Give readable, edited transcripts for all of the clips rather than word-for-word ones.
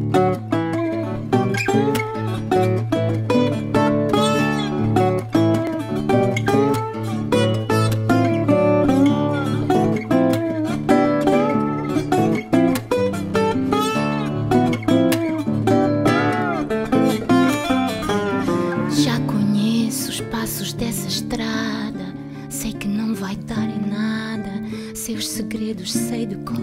Já conheço os passos dessa estrada, sei que não vai dar em nada, seus segredos sei de cor.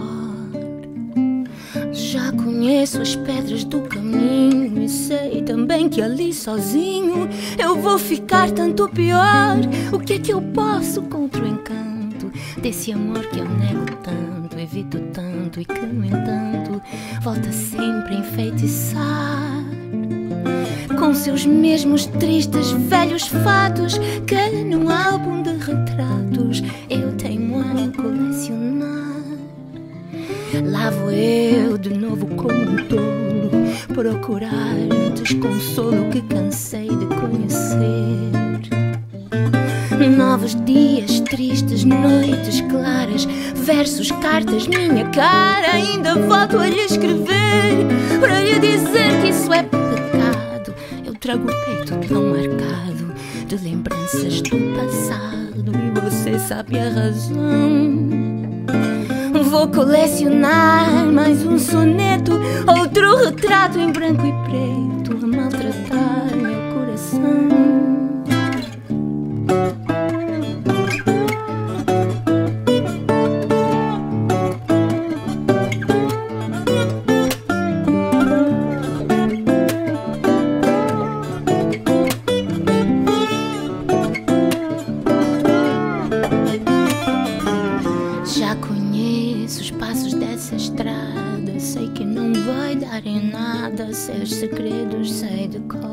Já conheço as pedras do caminho e sei também que ali sozinho eu vou ficar tanto pior. O que é que eu posso contra o encanto desse amor que eu nego tanto, evito tanto e que no entanto volta sempre a enfeitiçar? Com seus mesmos tristes velhos fatos que num álbum de retratos eu teimo em colecionar. Lá vou eu de novo como um tolo procurar o desconsolo que cansei de conhecer. Novos dias tristes, noites claras, versos, cartas, minha cara. Ainda volto a lhe escrever para lhe dizer que isso é pecado. Eu trago o peito tão marcado de lembranças do passado e você sabe a razão. Vou colecionar mais um soneto, outro retrato em branco e preto a maltratar meu coração. Já conheço os passos dessa estrada, sei que não vai dar em nada, seus segredos sei de cor.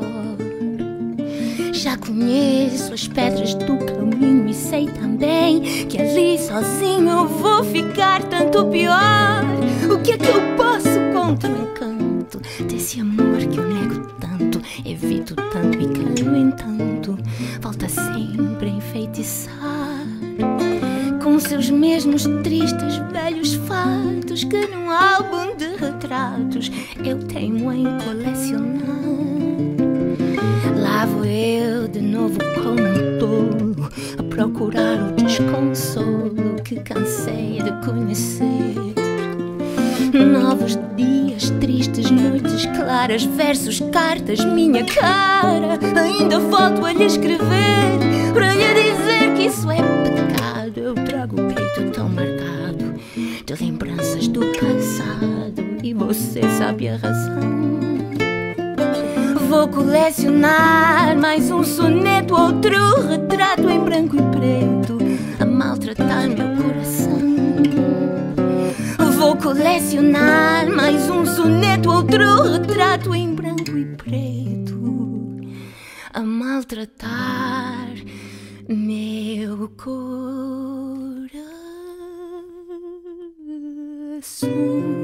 Já conheço as pedras do caminho e sei também que ali sozinho eu vou ficar tanto pior. O que é que eu posso contra o encanto desse amor que eu nego tanto, evito tanto e que no entanto volta sempre a enfeitiçar? Com seus mesmos tristes velhos fatos que num álbum de retratos eu teimo em colecionar. Lá vou eu de novo como um tolo a procurar o desconsolo que cansei de conhecer. Novos dias tristes, noites claras, versos, cartas, minha cara. Ainda volto a lhe escrever para lhe dizer que isso é pecado. Eu trago o peito tão marcado de lembranças do passado e você sabe a razão. Vou colecionar mais um soneto, outro retrato em branco e preto a maltratar meu coração. Vou colecionar mais um soneto, outro retrato em branco e preto a maltratar meu coração.